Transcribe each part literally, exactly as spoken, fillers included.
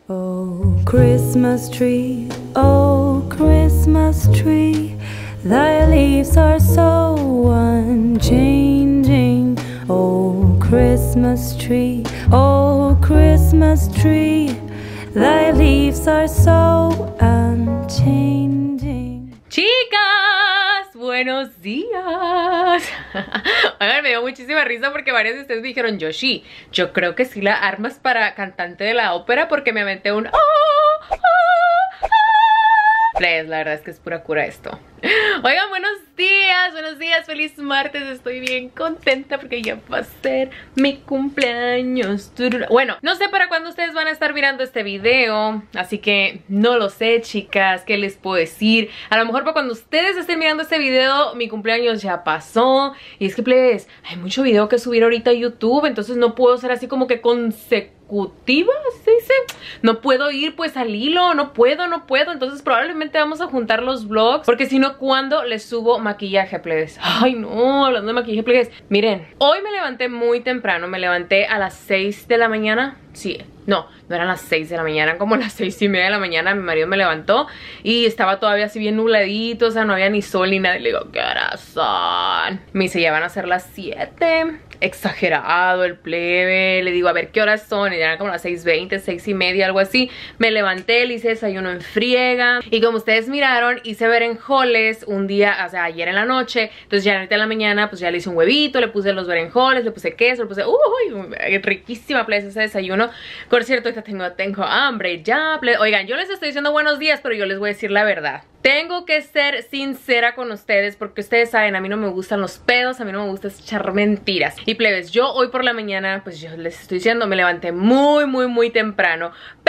Oh, Christmas tree, oh, Christmas tree, thy leaves are so unchanging. Oh, Christmas tree, oh, Christmas tree, thy leaves are so unchanging. Chicas, buenos días. Oigan, me dio muchísima risa porque varios de ustedes me dijeron, Yoshi, yo creo que sí la armas para cantante de la ópera, porque me aventé un oh, oh, oh. Pues la verdad es que es pura cura esto. Oigan, buenos días, buenos días, feliz martes. Estoy bien contenta porque ya va a ser mi cumpleaños. Bueno, no sé para cuándo ustedes van a estar mirando este video, así que no lo sé, chicas. ¿Qué les puedo decir? A lo mejor para cuando ustedes estén mirando este video, mi cumpleaños ya pasó. Y es que, pues, hay mucho video que subir ahorita a YouTube, entonces no puedo ser así como que consecutiva, ¿se dice? No puedo ir pues al hilo, no puedo, no puedo. Entonces probablemente vamos a juntar los vlogs, porque si no, ¿cuándo les subo maquillaje, plebes? Ay no, hablando de maquillaje, plebes, miren, hoy me levanté muy temprano. Me levanté a las seis de la mañana. Sí, no, no eran las seis de la mañana, eran como las seis y media de la mañana. Mi marido me levantó y estaba todavía así bien nubladito, o sea, no había ni sol ni nada. Y le digo, ¿qué horas son? Me dice, ya van a ser las siete. Exagerado el plebe. Le digo, a ver, ¿qué horas son? Y eran como las seis veinte, seis y media, algo así. Me levanté, le hice desayuno en friega. Y como ustedes miraron, hice berenjoles un día, o sea, ayer en la noche. Entonces ya ahorita en la mañana, pues ya le hice un huevito, le puse los berenjoles, le puse queso, le puse, uy, riquísima, plebe, ese desayuno. Por cierto, ahorita tengo, tengo hambre ya, plebe. Oigan, yo les estoy diciendo buenos días, pero yo les voy a decir la verdad. Tengo que ser sincera con ustedes, porque ustedes saben, a mí no me gustan los pedos, a mí no me gusta echar mentiras. Y plebes, yo hoy por la mañana, pues yo les estoy diciendo, me levanté muy, muy, muy temprano.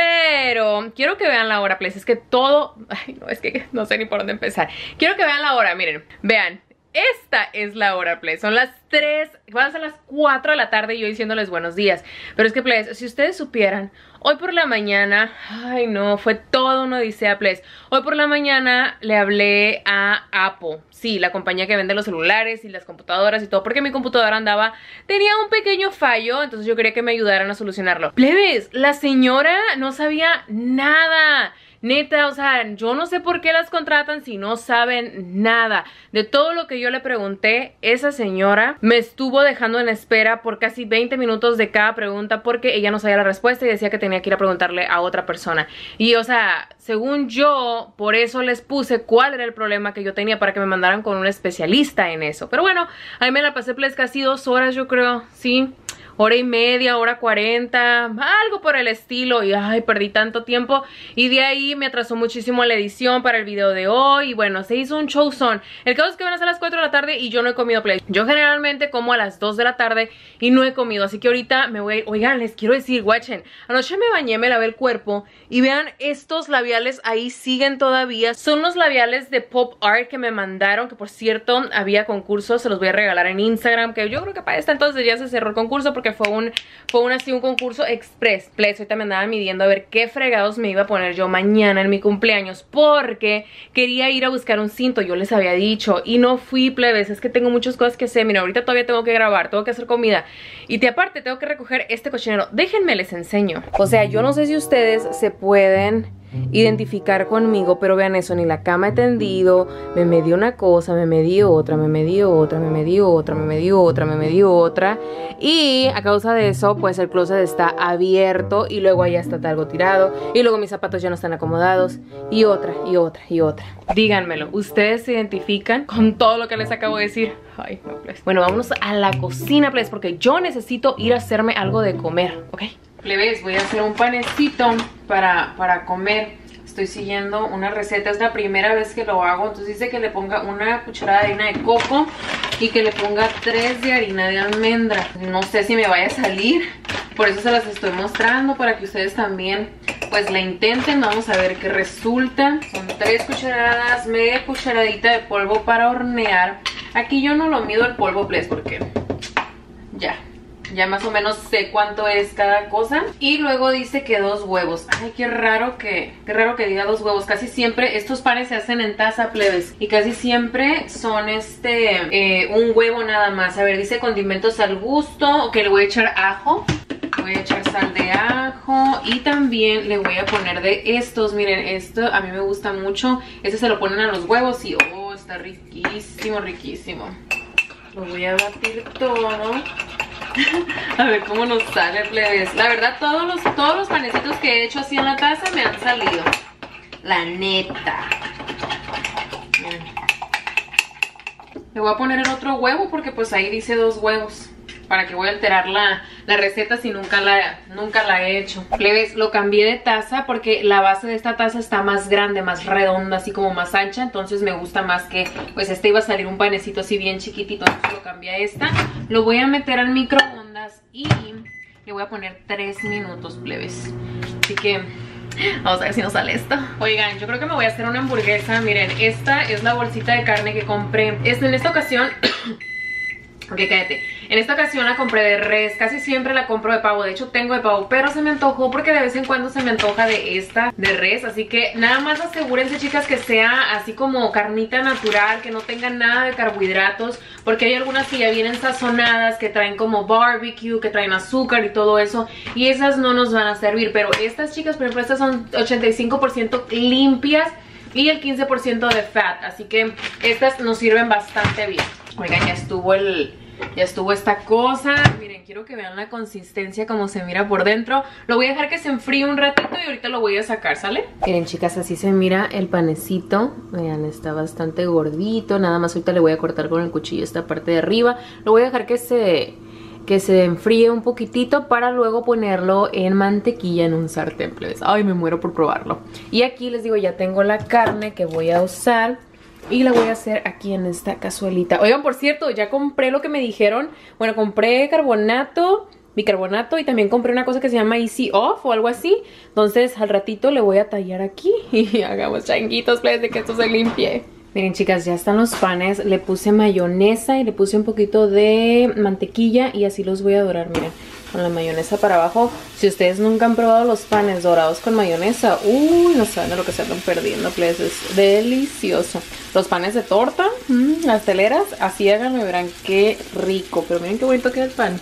Pero quiero que vean la hora, plebes, es que todo... Ay, no, es que no sé ni por dónde empezar. Quiero que vean la hora, miren, vean. Esta es la hora, plebes, son las tres, van a ser las cuatro de la tarde y yo diciéndoles buenos días. Pero es que, plebes, si ustedes supieran, hoy por la mañana, ay no, fue todo una odisea, plebes. Hoy por la mañana le hablé a Apple, sí, la compañía que vende los celulares y las computadoras y todo, porque mi computadora andaba, tenía un pequeño fallo, entonces yo quería que me ayudaran a solucionarlo. Plebes, la señora no sabía nada. Neta, o sea, yo no sé por qué las contratan si no saben nada. De todo lo que yo le pregunté, esa señora me estuvo dejando en espera por casi veinte minutos de cada pregunta, porque ella no sabía la respuesta y decía que tenía que ir a preguntarle a otra persona. Y, o sea, según yo, por eso les puse cuál era el problema que yo tenía, para que me mandaran con un especialista en eso. Pero bueno, ahí me la pasé, pues, casi dos horas, yo creo, sí. Hora y media, hora cuarenta, algo por el estilo. Y ay, perdí tanto tiempo. Y de ahí me atrasó muchísimo la edición para el video de hoy. Y bueno, se hizo un showzón. El caso es que van a ser las cuatro de la tarde y yo no he comido, play. Yo generalmente como a las dos de la tarde y no he comido, así que ahorita me voy a ir. Oigan, les quiero decir, guachen, anoche me bañé, me lavé el cuerpo y vean, estos labiales ahí siguen todavía. Son los labiales de Pop Art que me mandaron, que por cierto había concurso, se los voy a regalar en Instagram, que yo creo que para esta entonces ya se cerró el concurso, porque fue un, fue un así un concurso express. Plebes, ahorita me andaba midiendo a ver qué fregados me iba a poner yo mañana en mi cumpleaños, porque quería ir a buscar un cinto, yo les había dicho, y no fui, plebes, es que tengo muchas cosas que hacer. Mira, ahorita todavía tengo que grabar, tengo que hacer comida, y de aparte tengo que recoger este cochinero. Déjenme les enseño. O sea, yo no sé si ustedes se pueden identificar conmigo, pero vean eso, ni la cama he tendido, me medí una cosa, me medí otra, me medí otra, me medí otra, me medí otra, me medí otra, y a causa de eso, pues el closet está abierto, y luego allá está algo tirado, y luego mis zapatos ya no están acomodados, y otra, y otra, y otra. Díganmelo, ¿ustedes se identifican con todo lo que les acabo de decir? Ay, no, please. Bueno, vámonos a la cocina, please, porque yo necesito ir a hacerme algo de comer, ¿ok? Plebes, voy a hacer un panecito para, para comer. Estoy siguiendo una receta, es la primera vez que lo hago. Entonces dice que le ponga una cucharada de harina de coco y que le ponga tres de harina de almendra. No sé si me vaya a salir, por eso se las estoy mostrando, para que ustedes también pues la intenten. Vamos a ver qué resulta. Son tres cucharadas, media cucharadita de polvo para hornear. Aquí yo no lo mido el polvo, please, porque ya Ya más o menos sé cuánto es cada cosa. Y luego dice que dos huevos. Ay, qué raro que, qué raro que diga dos huevos. Casi siempre estos panes se hacen en taza, plebes, y casi siempre son este eh, un huevo nada más. A ver, dice condimentos al gusto. Ok, le voy a echar ajo. voy a echar sal de ajo y también le voy a poner de estos. Miren, esto a mí me gusta mucho. Este se lo ponen a los huevos y oh, está riquísimo, riquísimo. Lo voy a batir todo. A ver cómo nos sale, plebes. La verdad, todos los, todos los panecitos que he hecho así en la taza me han salido. La neta. Miren. Le voy a poner el otro huevo porque pues ahí dice dos huevos. Para que voy a alterar la, la receta si nunca la, nunca la he hecho. Plebes, lo cambié de taza porque la base de esta taza está más grande, más redonda, así como más ancha. Entonces me gusta más que, pues este iba a salir un panecito así bien chiquitito. Entonces lo cambié a esta. Lo voy a meter al microondas y le voy a poner tres minutos, plebes. Así que vamos a ver si nos sale esto. Oigan, yo creo que me voy a hacer una hamburguesa. Miren, esta es la bolsita de carne que compré. Esta, en esta ocasión... Ok, cállate. En esta ocasión la compré de res. Casi siempre la compro de pavo. De hecho tengo de pavo, pero se me antojó porque de vez en cuando se me antoja de esta, de res. Así que nada más asegúrense, chicas, que sea así como carnita natural, que no tenga nada de carbohidratos, porque hay algunas que ya vienen sazonadas, que traen como barbecue, que traen azúcar y todo eso, y esas no nos van a servir. Pero estas, chicas, por ejemplo, estas son ochenta y cinco por ciento limpias y el quince por ciento de fat, así que estas nos sirven bastante bien. Oigan, ya estuvo el... Ya estuvo esta cosa. Miren, quiero que vean la consistencia, como se mira por dentro. Lo voy a dejar que se enfríe un ratito y ahorita lo voy a sacar, ¿sale? Miren, chicas, así se mira el panecito. Vean, está bastante gordito. Nada más ahorita le voy a cortar con el cuchillo esta parte de arriba. Lo voy a dejar que se... que se enfríe un poquitito para luego ponerlo en mantequilla en un sartén, plebes. Ay, me muero por probarlo. Y aquí les digo, ya tengo la carne que voy a usar y la voy a hacer aquí en esta cazuelita. Oigan, por cierto, ya compré lo que me dijeron. Bueno, compré carbonato, bicarbonato, y también compré una cosa que se llama Easy Off o algo así. Entonces al ratito le voy a tallar aquí y hagamos changuitos, plebes, de que esto se limpie. Miren, chicas, ya están los panes. Le puse mayonesa y le puse un poquito de mantequilla y así los voy a dorar, miren, con la mayonesa para abajo. Si ustedes nunca han probado los panes dorados con mayonesa, uy, no saben de lo que se andan perdiendo, please. Es delicioso. Los panes de torta, mmm, las teleras, así háganlo y verán qué rico. Pero miren qué bonito queda el pan.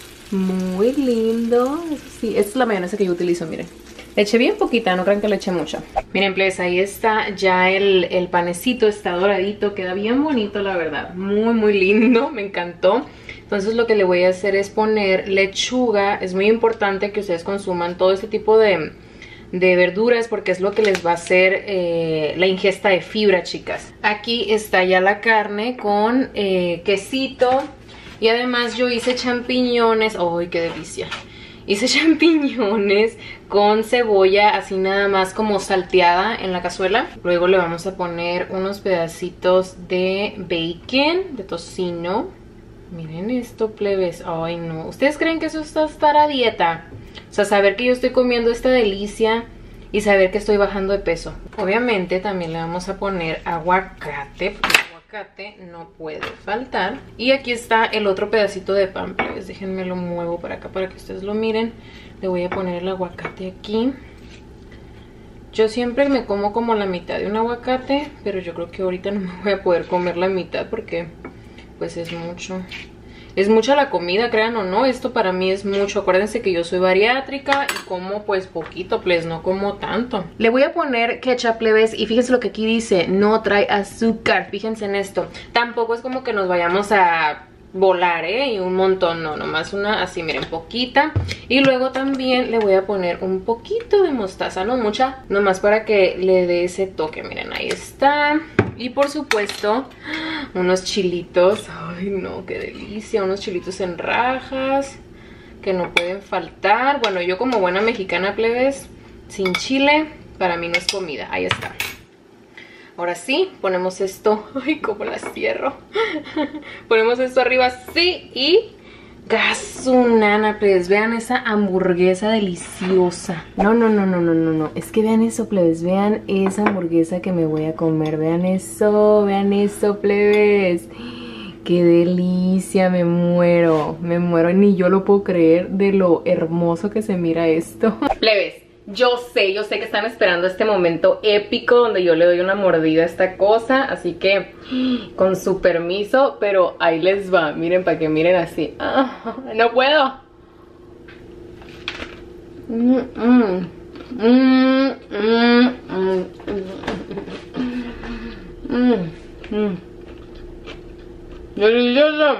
Muy lindo. Sí, esta es la mayonesa que yo utilizo, miren. Le eché bien poquita, no crean que le eché mucho. Miren, please, ahí está ya el, el panecito, está doradito, queda bien bonito, la verdad. Muy, muy lindo, me encantó. Entonces lo que le voy a hacer es poner lechuga. Es muy importante que ustedes consuman todo este tipo de, de verduras porque es lo que les va a hacer eh, la ingesta de fibra, chicas. Aquí está ya la carne con eh, quesito. Y además yo hice champiñones. ¡Ay, qué delicia! Hice champiñones con cebolla, así nada más como salteada en la cazuela. Luego le vamos a poner unos pedacitos de bacon, de tocino. Miren esto, plebes. Ay, no. ¿Ustedes creen que eso está estar a dieta? O sea, saber que yo estoy comiendo esta delicia y saber que estoy bajando de peso. Obviamente también le vamos a poner aguacate, porque el aguacate no puede faltar. Y aquí está el otro pedacito de pan, plebes. Déjenme lo muevo para acá para que ustedes lo miren. Le voy a poner el aguacate aquí. Yo siempre me como como la mitad de un aguacate, pero yo creo que ahorita no me voy a poder comer la mitad porque pues es mucho. Es mucha la comida, crean o no, esto para mí es mucho. Acuérdense que yo soy bariátrica y como pues poquito, plebes, no como tanto. Le voy a poner ketchup, plebes, y fíjense lo que aquí dice, no trae azúcar. Fíjense en esto. Tampoco es como que nos vayamos a volar, ¿eh? Y un montón, no, nomás una así, miren, poquita. Y luego también le voy a poner un poquito de mostaza, no mucha, nomás para que le dé ese toque, miren, ahí está. Y por supuesto, unos chilitos. Ay, no, qué delicia. Unos chilitos en rajas que no pueden faltar. Bueno, yo como buena mexicana, plebes, sin chile, para mí no es comida. Ahí está. Ahora sí, ponemos esto. Ay, cómo la cierro. Ponemos esto arriba así y... gasunana, plebes, vean esa hamburguesa deliciosa. No, no, no, no, no, no, no. Es que vean eso, plebes, vean esa hamburguesa que me voy a comer. Vean eso, vean eso, plebes. Qué delicia, me muero. Me muero, ni yo lo puedo creer de lo hermoso que se mira esto. Plebes, yo sé, yo sé que están esperando este momento épico donde yo le doy una mordida a esta cosa. Así que, con su permiso, pero ahí les va. Miren, para que miren así. Ah, no puedo. Mm, mm, mm, mm, mm, mm. Delicioso.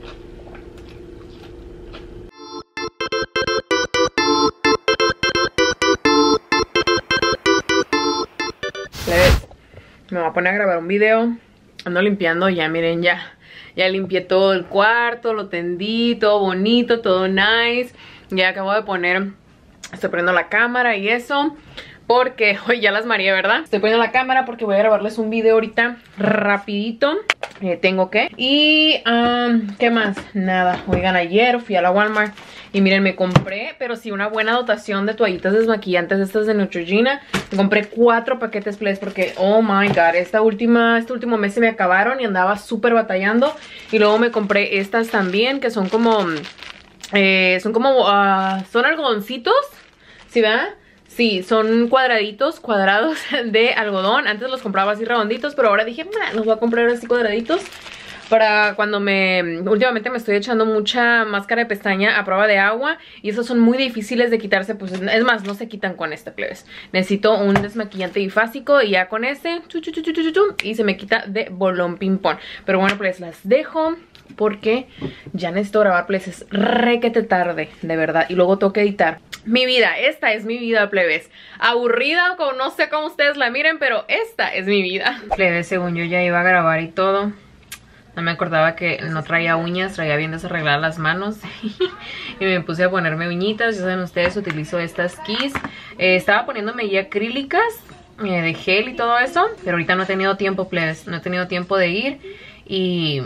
Me voy a poner a grabar un video. Ando limpiando ya, miren, ya Ya limpié todo el cuarto, lo tendí, todo bonito, todo nice. Ya acabo de poner, estoy poniendo la cámara y eso, porque hoy ya las mareé, ¿verdad? Estoy poniendo la cámara porque voy a grabarles un video ahorita rapidito. eh, Tengo que. Y, um, ¿qué más? Nada, oigan, ayer fui a la Walmart y miren, me compré, pero sí, una buena dotación de toallitas desmaquillantes estas de Neutrogena. Me compré cuatro paquetes, please, porque, oh my god, esta última, este último mes se me acabaron y andaba súper batallando. Y luego me compré estas también, que son como, eh, son como, uh, son algodoncitos, ¿sí verdad? Sí, son cuadraditos, cuadrados de algodón. Antes los compraba así redonditos, pero ahora dije, nah, los voy a comprar así cuadraditos. Para cuando me... Últimamente me estoy echando mucha máscara de pestaña a prueba de agua. Y esos son muy difíciles de quitarse. Pues es más, no se quitan con este, plebes. Necesito un desmaquillante bifásico. Y ya con este, chu, chu, chu, chu, chu, chu, y se me quita de bolón ping pong. Pero bueno, pues las dejo, porque ya necesito grabar, plebes. Es requete tarde, de verdad. Y luego tengo que editar. Mi vida, esta es mi vida, plebes. Aburrida, como no sé cómo ustedes la miren, pero esta es mi vida. Plebes, según yo ya iba a grabar y todo. No me acordaba que no traía uñas, traía bien desarregladas las manos. Y me puse a ponerme uñitas. Ya saben ustedes, utilizo estas Kiss. eh, Estaba poniéndome ya acrílicas, eh, de gel y todo eso, pero ahorita no he tenido tiempo, plebes. No he tenido tiempo de ir. Y,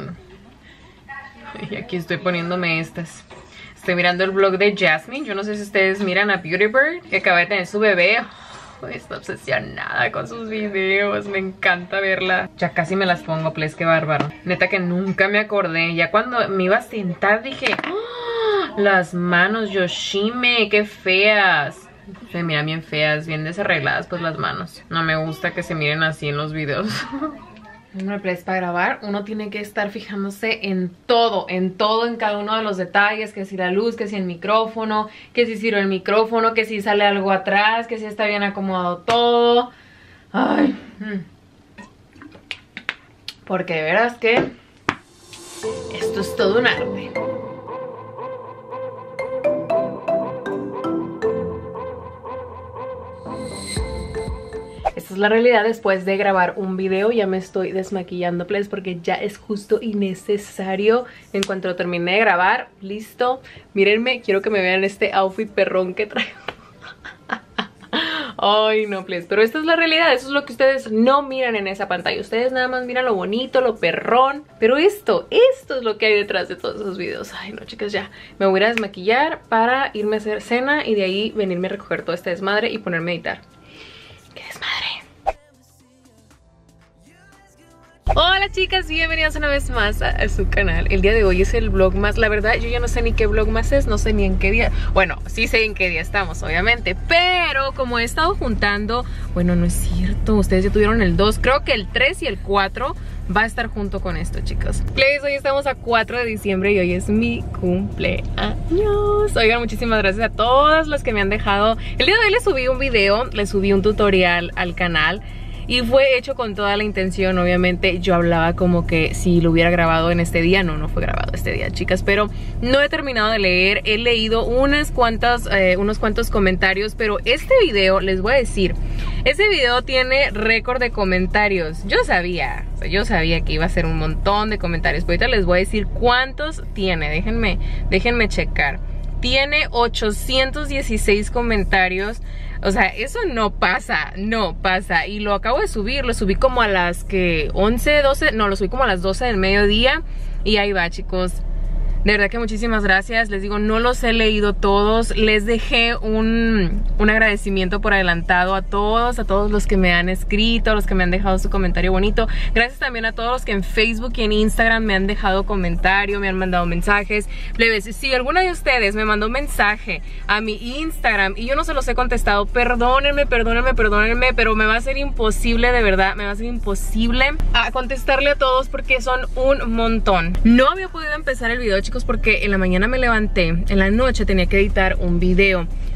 y aquí estoy poniéndome estas. Estoy mirando el vlog de Jasmine. Yo no sé si ustedes miran a Beauty Bird, que acaba de tener su bebé. Está obsesionada con sus videos, me encanta verla. Ya casi me las pongo, please, qué bárbaro. Neta que nunca me acordé. Ya cuando me iba a sentar dije, ¡oh! Las manos Yoshime, qué feas. Se miran bien feas, bien desarregladas pues las manos. No me gusta que se miren así en los videos. Bueno, pues para grabar uno tiene que estar fijándose en todo, en todo, en cada uno de los detalles. Que si la luz, que si el micrófono, que si sirve el micrófono, que si sale algo atrás, que si está bien acomodado todo. Ay, porque de veras que esto es todo un arte. Esta es la realidad después de grabar un video. Ya me estoy desmaquillando, please, porque ya es justo y necesario. En cuanto lo termine de grabar, listo. Mírenme, quiero que me vean este outfit perrón que traigo. Ay, no, please. Pero esta es la realidad, eso es lo que ustedes no miran en esa pantalla. Ustedes nada más miran lo bonito, lo perrón. Pero esto, esto es lo que hay detrás de todos esos videos. Ay, no, chicas, ya. Me voy a ir a desmaquillar para irme a hacer cena y de ahí venirme a recoger todo este desmadre y ponerme a editar. ¡Qué desmadre! Hola chicas, bienvenidas una vez más a, a su canal. El día de hoy es el vlog más, la verdad yo ya no sé ni qué vlog más es, no sé ni en qué día. Bueno, sí sé en qué día estamos, obviamente, pero como he estado juntando, bueno, no es cierto, ustedes ya tuvieron el dos, creo que el tres y el cuatro va a estar junto con esto, chicos. Please, hoy estamos a cuatro de diciembre y hoy es mi cumpleaños. Oigan, muchísimas gracias a todas las que me han dejado. El día de hoy les subí un video, les subí un tutorial al canal. Y fue hecho con toda la intención, obviamente. Yo hablaba como que si lo hubiera grabado en este día. No, no fue grabado este día, chicas. Pero no he terminado de leer. He leído unas cuantas, eh, unos cuantos comentarios. Pero este video, les voy a decir, este video tiene récord de comentarios. Yo sabía, o sea, yo sabía que iba a ser un montón de comentarios. Pero ahorita les voy a decir cuántos tiene. Déjenme, déjenme checar. Tiene ochocientos dieciséis comentarios. O sea, eso no pasa, no pasa. Y lo acabo de subir, lo subí como a las que once, doce, no, lo subí como a las doce del mediodía. Y ahí va, chicos. De verdad que muchísimas gracias. Les digo, no los he leído todos. Les dejé un, un agradecimiento por adelantado a todos, a todos los que me han escrito, a los que me han dejado su comentario bonito. Gracias también a todos los que en Facebook y en Instagram me han dejado comentario, me han mandado mensajes. Plebes, si alguna de ustedes me mandó un mensaje a mi Instagram y yo no se los he contestado, perdónenme, perdónenme, perdónenme, pero me va a ser imposible, de verdad, me va a ser imposible a contestarle a todos porque son un montón. No había podido empezar el video, chicos, porque en la mañana me levanté, en la noche tenía que editar un video.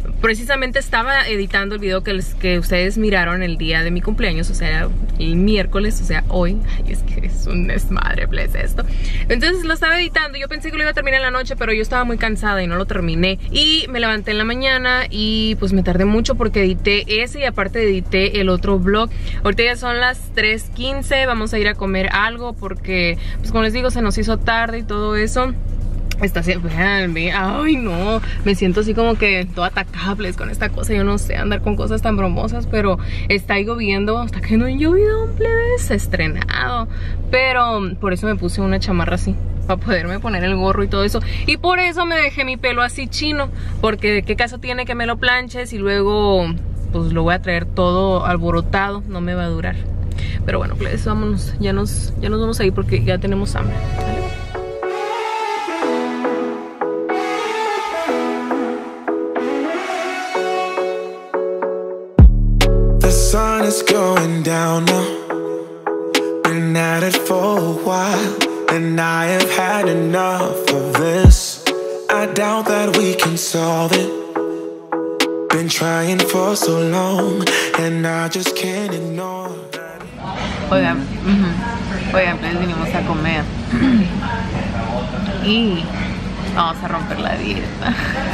precisamente estaba editando el video que, les, que ustedes miraron el día de mi cumpleaños, o sea, el miércoles, o sea, hoy. Ay, es que es un desmadre, pues, esto. Entonces lo estaba editando, yo pensé que lo iba a terminar en la noche, pero yo estaba muy cansada y no lo terminé. Y me levanté en la mañana y pues me tardé mucho porque edité ese y aparte edité el otro vlog. Ahorita ya son las tres quince, vamos a ir a comer algo porque, pues como les digo, se nos hizo tarde y todo eso. Está siempre, ay no, me siento así como que toda atacable con esta cosa. Yo no sé andar con cosas tan bromosas, pero está lloviendo, hasta que no ha llovido un plebes estrenado. Pero por eso me puse una chamarra así, para poderme poner el gorro y todo eso. Y por eso me dejé mi pelo así chino, porque de qué caso tiene que me lo planches y luego pues lo voy a traer todo alborotado, no me va a durar. Pero bueno, plebes, vámonos, ya nos, ya nos vamos a ir porque ya tenemos hambre, ¿vale? The sun is going down now. Been at it for a while, and I have had enough of this. I doubt that we can solve it. Been trying for so long, and I just can't ignore. Oigan, uh-huh. Oigan, pues vinimos a comer y vamos a romper la dieta.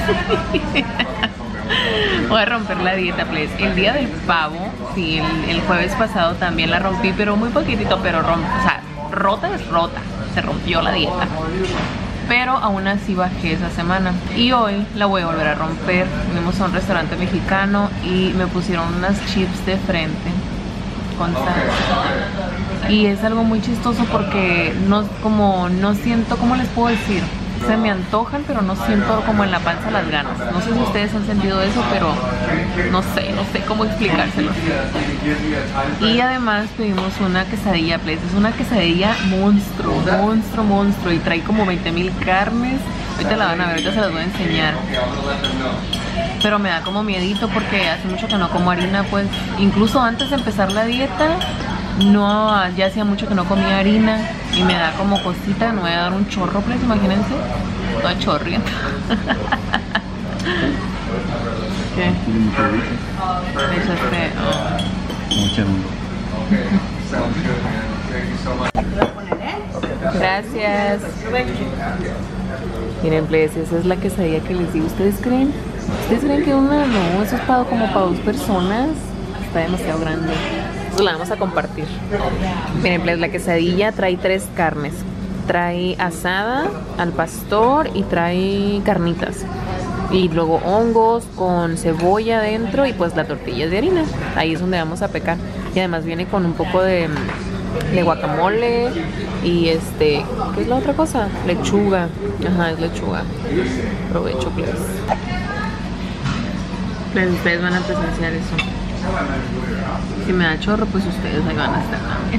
Voy a romper la dieta, please. El día del pavo, sí, el, el jueves pasado también la rompí, pero muy poquitito, pero romp, o sea, rota es rota, se rompió la dieta. Pero aún así bajé esa semana y hoy la voy a volver a romper. Vinimos a un restaurante mexicano y me pusieron unas chips de frente con salsa. Y es algo muy chistoso porque no, como, no siento, ¿cómo les puedo decir? Se me antojan, pero no siento como en la panza las ganas. No sé si ustedes han sentido eso, pero no sé, no sé cómo explicárselo. Y además pedimos una quesadilla, please. Es una quesadilla monstruo, monstruo, monstruo. Y trae como veinte mil carnes. Ahorita la van a ver, ahorita se las voy a enseñar. Pero me da como miedito porque hace mucho que no como harina, pues. Incluso antes de empezar la dieta, no, ya hacía mucho que no comía harina y me da como cosita, me voy a dar un chorro, pues imagínense, toda chorrienta. ¿Qué? Le echaste, oh. Gracias. Miren, pues esa es la quesadilla que les digo. ¿Ustedes creen? ¿Ustedes creen que una no? Eso es para, como para dos personas. Está demasiado grande. La vamos a compartir. Miren, pues la quesadilla trae tres carnes. Trae asada al pastor y trae carnitas. Y luego hongos con cebolla adentro y pues la tortilla de harina. Ahí es donde vamos a pecar. Y además viene con un poco de, de guacamole y este, ¿qué es la otra cosa? Lechuga. Ajá, es lechuga. Provecho, pues. Pues ustedes van a presenciar eso. Si me da chorro, pues ustedes ahí van a estar también.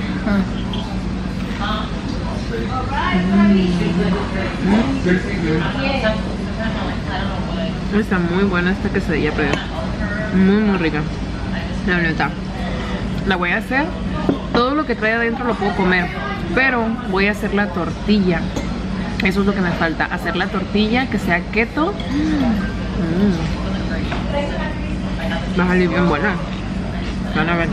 Mm. Está muy buena esta quesadilla, pero muy muy rica. La neta. La voy a hacer. Todo lo que trae adentro lo puedo comer, pero voy a hacer la tortilla. Eso es lo que me falta. Hacer la tortilla que sea keto. Mm. Va a salir bien buena. Van a ver.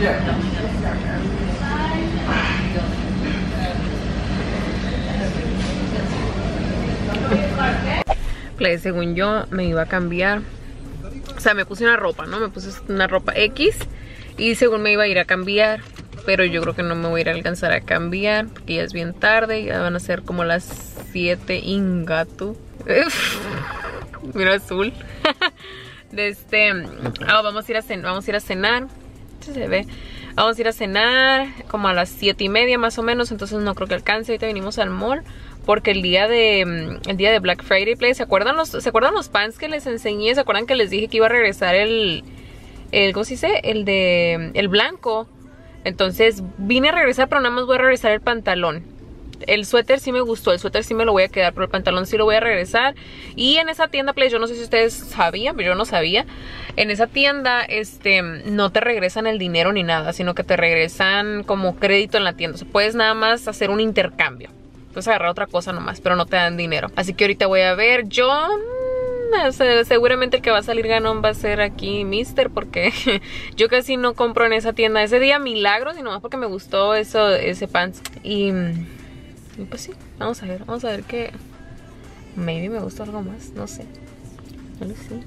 Play, según yo me iba a cambiar. O sea, me puse una ropa, ¿no? Me puse una ropa X y según me iba a ir a cambiar, pero yo creo que no me voy a ir a alcanzar a cambiar porque ya es bien tarde, ya van a ser como las siete ingatu. Mira azul. De este, oh, vamos a ir a cenar, vamos a ir a cenar. Se ve. Vamos a ir a cenar como a las siete y media más o menos, entonces no creo que alcance. Ahorita venimos al mall porque el día de el día de Black Friday Play, ¿se acuerdan los se acuerdan los pants que les enseñé? ¿Se acuerdan que les dije que iba a regresar el el ¿cómo se dice? El de el blanco. Entonces vine a regresar, pero nada más voy a regresar el pantalón. El suéter sí me gustó, el suéter sí me lo voy a quedar, pero el pantalón sí lo voy a regresar. Y en esa tienda, Play, yo no sé si ustedes sabían, pero yo no sabía. En esa tienda, este, no te regresan el dinero ni nada, sino que te regresan como crédito en la tienda. O sea, puedes nada más hacer un intercambio. Puedes agarrar otra cosa nomás, pero no te dan dinero. Así que ahorita voy a ver, yo... tienda. O sea, seguramente el que va a salir ganón va a ser aquí Mister, porque yo casi no compro en esa tienda. Ese día milagros y nomás porque me gustó eso, ese pants. Y, y pues sí, vamos a ver, vamos a ver qué. Maybe me gusta algo más, no sé. No lo sé.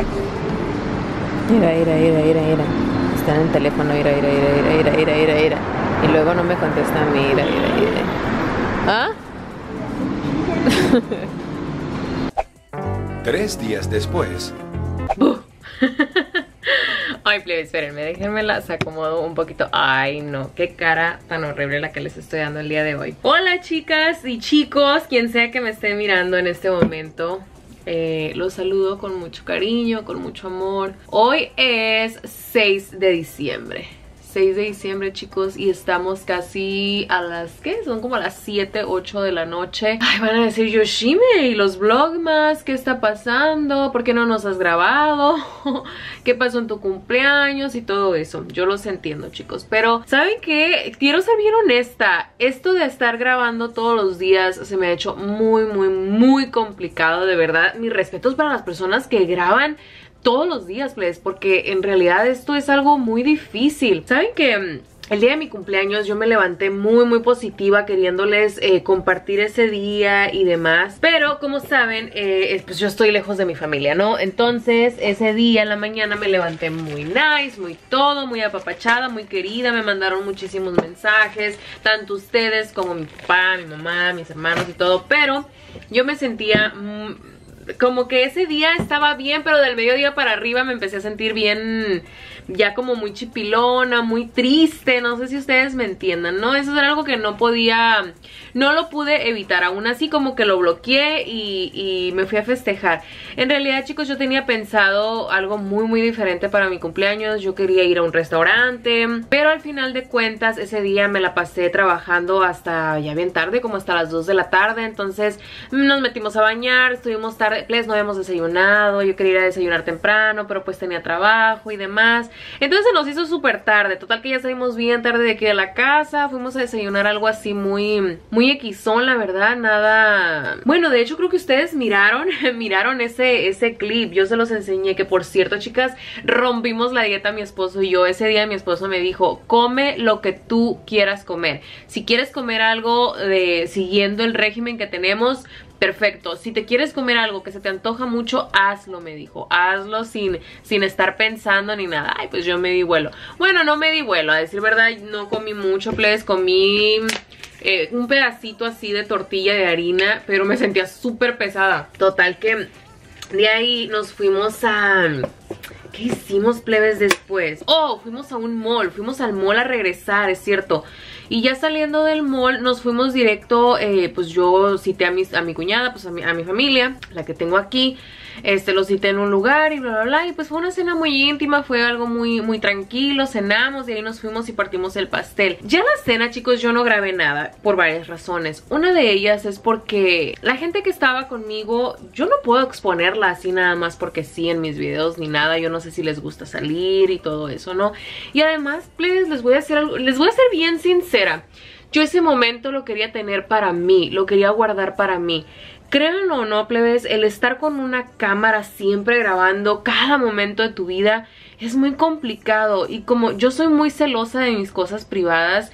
Mira, mira, mira, mira, mira. Está en el teléfono, mira, mira, mira, mira, mira, mira, mira. Y luego no me contesta a mí, mira, mira, mira. ¿Ah? Tres días después. Uh. Ay, plebe, espérenme, déjenme las acomodo un poquito. Ay, no, qué cara tan horrible la que les estoy dando el día de hoy. Hola, chicas y chicos, quien sea que me esté mirando en este momento. Eh, los saludo con mucho cariño, con mucho amor. Hoy es seis de diciembre. seis de diciembre, chicos, y estamos casi a las, ¿qué? Son como a las siete, ocho de la noche. Ay, van a decir, Yoshime, ¿y los vlogmas? ¿Qué está pasando? ¿Por qué no nos has grabado? ¿Qué pasó en tu cumpleaños? Y todo eso. Yo los entiendo, chicos, pero ¿saben qué? Quiero ser bien honesta. Esto de estar grabando todos los días se me ha hecho muy, muy, muy complicado, de verdad. Mis respetos para las personas que graban todos los días, pues, porque en realidad esto es algo muy difícil. ¿Saben que el día de mi cumpleaños yo me levanté muy muy positiva, queriéndoles eh, compartir ese día y demás? Pero como saben, eh, pues yo estoy lejos de mi familia, ¿no? Entonces ese día en la mañana me levanté muy nice, muy todo, muy apapachada, muy querida. Me mandaron muchísimos mensajes, tanto ustedes como mi papá, mi mamá, mis hermanos y todo. Pero yo me sentía mmm, como que ese día estaba bien, pero del mediodía para arriba me empecé a sentir bien, ya como muy chipilona, muy triste. No sé si ustedes me entiendan, ¿no? Eso era algo que no podía, no lo pude evitar. Aún así como que lo bloqueé y, y me fui a festejar. En realidad, chicos, yo tenía pensado algo muy muy diferente para mi cumpleaños. Yo quería ir a un restaurante, pero al final de cuentas ese día me la pasé trabajando hasta ya bien tarde, como hasta las dos de la tarde. Entonces nos metimos a bañar, estuvimos tarde, pues no habíamos desayunado. Yo quería ir a desayunar temprano, pero pues tenía trabajo y demás. Entonces se nos hizo súper tarde. Total que ya salimos bien tarde de aquí de la casa. Fuimos a desayunar algo así muy muy equisón, la verdad. Nada... Bueno, de hecho creo que ustedes miraron Miraron ese, ese clip. Yo se los enseñé, que por cierto, chicas, rompimos la dieta mi esposo y yo. Ese día mi esposo me dijo, come lo que tú quieras comer. Si quieres comer algo de siguiendo el régimen que tenemos, perfecto. Si te quieres comer algo que se te antoja mucho, hazlo, me dijo. Hazlo sin, sin estar pensando ni nada. Ay, pues yo me di vuelo. Bueno, no me di vuelo, a decir verdad, no comí mucho, please. Comí eh, un pedacito así de tortilla de harina, pero me sentía súper pesada. Total que de ahí nos fuimos a... ¿Qué hicimos, plebes, después? Oh, fuimos a un mall. Fuimos al mall a regresar, es cierto. Y ya saliendo del mall nos fuimos directo, eh, pues yo cité a mi, a mi cuñada, pues a mi, a mi familia, la que tengo aquí. Este, lo cité en un lugar y bla bla bla. Y pues fue una cena muy íntima, fue algo muy muy tranquilo. Cenamos y ahí nos fuimos y partimos el pastel. Ya la cena, chicos, yo no grabé nada por varias razones. Una de ellas es porque la gente que estaba conmigo, yo no puedo exponerla así nada más porque sí en mis videos ni nada. Yo no sé si les gusta salir y todo eso, ¿no? Y además, please, les voy a hacer algo, les voy a ser bien sincera. Yo ese momento lo quería tener para mí, lo quería guardar para mí. Créanlo o no, plebes, el estar con una cámara siempre grabando cada momento de tu vida es muy complicado. Y como yo soy muy celosa de mis cosas privadas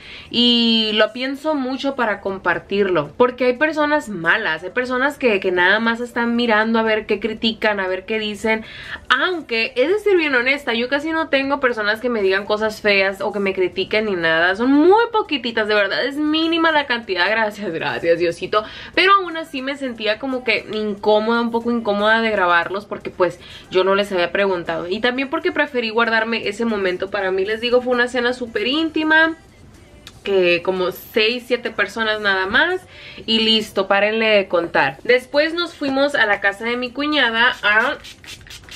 y lo pienso mucho para compartirlo, porque hay personas malas, hay personas que, que nada más están mirando a ver qué critican, a ver qué dicen. Aunque, he de ser bien honesta, yo casi no tengo personas que me digan cosas feas o que me critiquen ni nada. Son muy poquititas, de verdad, es mínima la cantidad. Gracias, gracias, Diosito. Pero aún así me sentía como que incómoda, un poco incómoda de grabarlos, porque pues yo no les había preguntado. Y también porque preferí guardarme ese momento para mí. Les digo, fue una cena súper íntima, que como seis, siete personas nada más. Y listo, párenle de contar. Después nos fuimos a la casa de mi cuñada a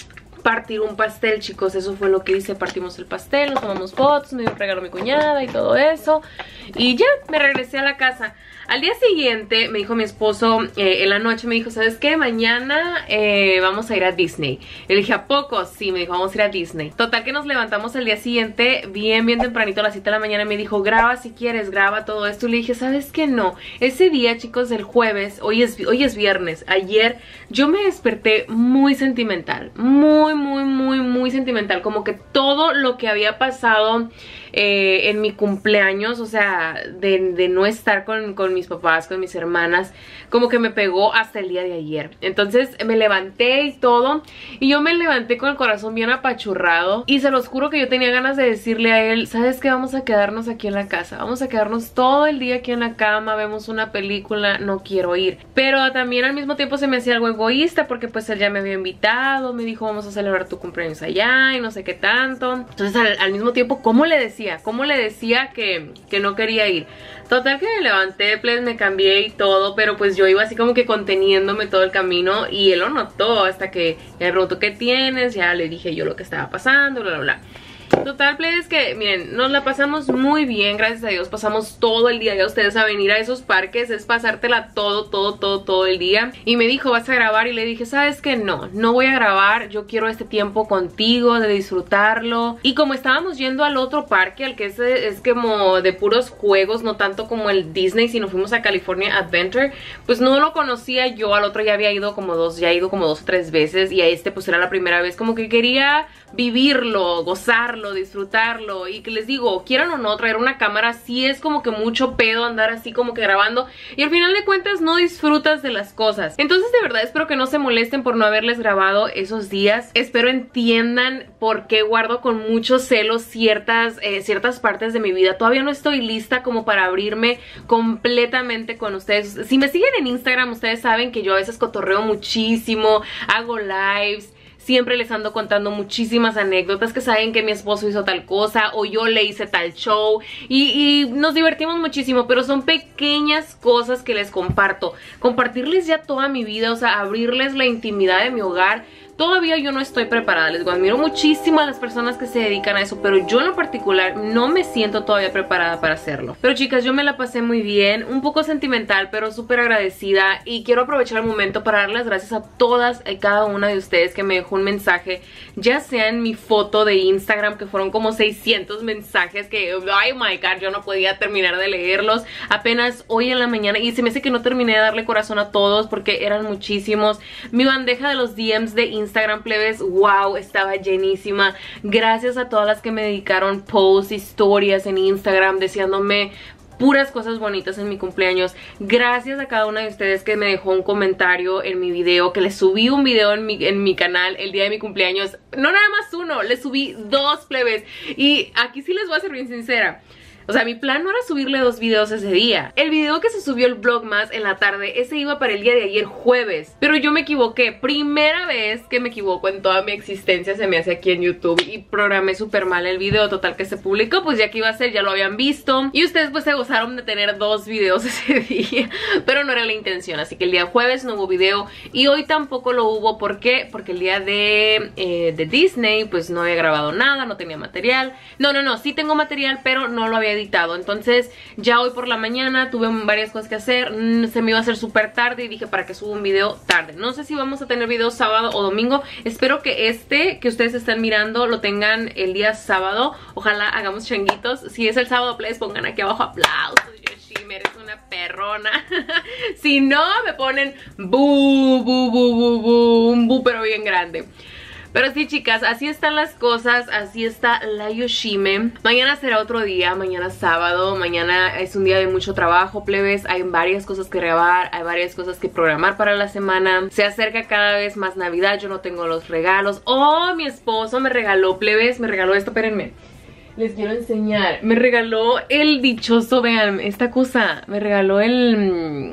partir un pastel, chicos. Eso fue lo que hice, partimos el pastel, nos tomamos fotos, me dio un regalo a mi cuñada y todo eso. Y ya, me regresé a la casa. Al día siguiente me dijo mi esposo, eh, en la noche me dijo, ¿sabes qué? Mañana eh, vamos a ir a Disney. Le dije, ¿a poco? Sí, me dijo, vamos a ir a Disney. Total que nos levantamos el día siguiente, bien, bien tempranito, a las siete de la mañana, y me dijo, graba si quieres, graba todo esto. Y le dije, ¿sabes qué? No. Ese día, chicos, el jueves, hoy es, hoy es viernes, ayer yo me desperté muy sentimental, muy, muy, muy, muy sentimental. Como que todo lo que había pasado eh, en mi cumpleaños, o sea, de, de no estar con, con mis papás, con mis hermanas, como que me pegó hasta el día de ayer. Entonces me levanté y todo, y yo me levanté con el corazón bien apachurrado, y se los juro que yo tenía ganas de decirle a él, ¿sabes qué? Vamos a quedarnos aquí en la casa, vamos a quedarnos todo el día aquí en la cama, vemos una película, no quiero ir. Pero también al mismo tiempo se me hacía algo egoísta, porque pues él ya me había invitado, me dijo, vamos a celebrar tu cumpleaños allá, y no sé qué tanto. Entonces al, al mismo tiempo, ¿cómo le decía? ¿Cómo le decía que, que no quería ir? Total que me levanté, pues me cambié y todo, pero pues yo iba así como que conteniéndome todo el camino, y él lo notó hasta que me preguntó ¿qué tienes? Ya le dije yo lo que estaba pasando, bla bla bla. Total, play, es que, miren, nos la pasamos muy bien, gracias a Dios. Pasamos todo el día, ya ustedes a venir a esos parques es pasártela todo, todo, todo, todo el día. Y me dijo, ¿vas a grabar? Y le dije, ¿sabes qué? No, no voy a grabar, yo quiero este tiempo contigo, de disfrutarlo. Y como estábamos yendo al otro parque, al que es, es como de puros juegos, no tanto como el Disney, sino fuimos a California Adventure, pues no lo conocía yo. Al otro ya había ido como dos, ya he ido como dos o tres veces, y a este pues era la primera vez. Como que quería vivirlo, gozarlo, disfrutarlo. Y que les digo, quieran o no, traer una cámara sí es como que mucho pedo andar así como que grabando, y al final de cuentas no disfrutas de las cosas. Entonces de verdad espero que no se molesten por no haberles grabado esos días. Espero entiendan por qué guardo con mucho celo ciertas, eh, ciertas partes de mi vida. Todavía no estoy lista como para abrirme completamente con ustedes. Si me siguen en Instagram, ustedes saben que yo a veces cotorreo muchísimo, hago lives, siempre les ando contando muchísimas anécdotas, que saben que mi esposo hizo tal cosa o yo le hice tal show, y, y nos divertimos muchísimo, pero son pequeñas cosas que les comparto. Compartirles ya toda mi vida, o sea, abrirles la intimidad de mi hogar, todavía yo no estoy preparada. Les digo, admiro muchísimo a las personas que se dedican a eso, pero yo en lo particular no me siento todavía preparada para hacerlo. Pero chicas, yo me la pasé muy bien, un poco sentimental, pero súper agradecida, y quiero aprovechar el momento para dar las gracias a todas y cada una de ustedes que me dejó un mensaje, ya sea en mi foto de Instagram, que fueron como seiscientos mensajes que, ay my god, yo no podía terminar de leerlos apenas hoy en la mañana, y se me hace que no terminé de darle corazón a todos porque eran muchísimos. Mi bandeja de los D Ms de Instagram, Instagram, plebes, wow, estaba llenísima. Gracias a todas las que me dedicaron posts, historias en Instagram deseándome puras cosas bonitas en mi cumpleaños. Gracias a cada una de ustedes que me dejó un comentario en mi video, que les subí un video en mi, en mi canal el día de mi cumpleaños. No nada más uno, les subí dos, plebes. Y aquí sí les voy a ser bien sincera, o sea, mi plan no era subirle dos videos ese día. El video que se subió el Vlogmas en la tarde, ese iba para el día de ayer jueves. Pero yo me equivoqué. Primera vez que me equivoco en toda mi existencia se me hace aquí en YouTube. Y programé súper mal el video. Total que se publicó, pues ya que iba a ser, ya lo habían visto. Y ustedes pues se gozaron de tener dos videos ese día. Pero no era la intención. Así que el día jueves no hubo video. Y hoy tampoco lo hubo. ¿Por qué? Porque el día de, eh, de Disney pues no había grabado nada, no tenía material. No, no, no, sí tengo material, pero no lo había editado. Entonces ya hoy por la mañana tuve varias cosas que hacer, se me iba a hacer súper tarde y dije, para que suba un video tarde. No sé si vamos a tener video sábado o domingo. Espero que este que ustedes están mirando lo tengan el día sábado. Ojalá hagamos changuitos. Si es el sábado, please pongan aquí abajo aplausos. Yoshime, eres una perrona. Si no, me ponen bu, bu, bu, bu, bu, un bu pero bien grande. Pero sí, chicas, así están las cosas, así está la Yoshime. Mañana será otro día, mañana sábado, mañana es un día de mucho trabajo, plebes. Hay varias cosas que grabar, hay varias cosas que programar para la semana. Se acerca cada vez más Navidad, yo no tengo los regalos. Oh, mi esposo me regaló, plebes, me regaló esto, espérenme. Les quiero enseñar, me regaló el dichoso, vean, esta cosa, me regaló el,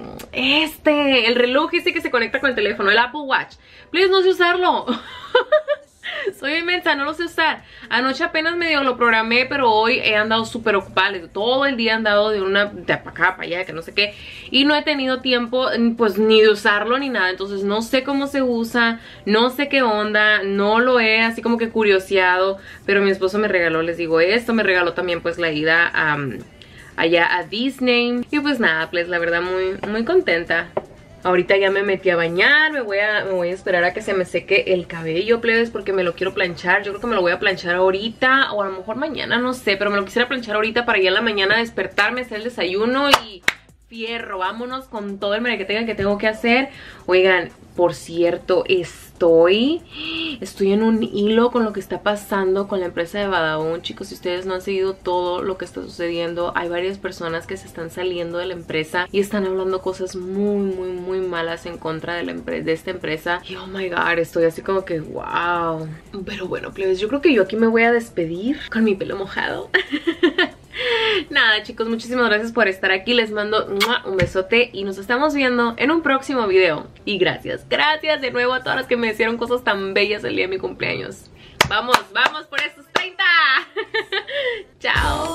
este, el reloj ese que se conecta con el teléfono, el Apple Watch. Please, no sé usarlo. Soy inmensa, no lo sé usar. Anoche apenas medio lo programé, pero hoy he andado súper ocupada. Todo el día he andado de una de para acá, para allá, que no sé qué. Y no he tenido tiempo, pues, ni de usarlo ni nada. Entonces no sé cómo se usa, no sé qué onda, no lo he así como que curioseado. Pero mi esposo me regaló, les digo, esto. Me regaló también pues la ida a, um, allá a Disney. Y pues nada, pues la verdad muy, muy contenta. Ahorita ya me metí a bañar, me voy a, me voy a esperar a que se me seque el cabello, plebes, porque me lo quiero planchar. Yo creo que me lo voy a planchar ahorita, o a lo mejor mañana, no sé, pero me lo quisiera planchar ahorita para ya en la mañana despertarme, hacer el desayuno y fierro. Vámonos con todo el merequetenga que tengo que hacer. Oigan, por cierto, estoy, estoy en un hilo con lo que está pasando con la empresa de Badaboom, chicos. Si ustedes no han seguido todo lo que está sucediendo, hay varias personas que se están saliendo de la empresa y están hablando cosas muy, muy, muy malas en contra de, la de esta empresa. Y oh my god, estoy así como que wow. Pero bueno, plebes, yo creo que yo aquí me voy a despedir con mi pelo mojado. Nada, chicos, muchísimas gracias por estar aquí. Les mando un besote y nos estamos viendo en un próximo video. Y gracias, gracias de nuevo a todas las que me hicieron cosas tan bellas el día de mi cumpleaños. Vamos, vamos por estos treinta. Chao.